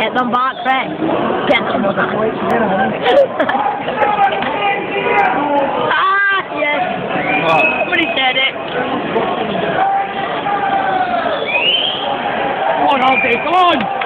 Get them back, Rex. Get them back. Ah, yes. What? Somebody said it. Come on, Hardie, come on!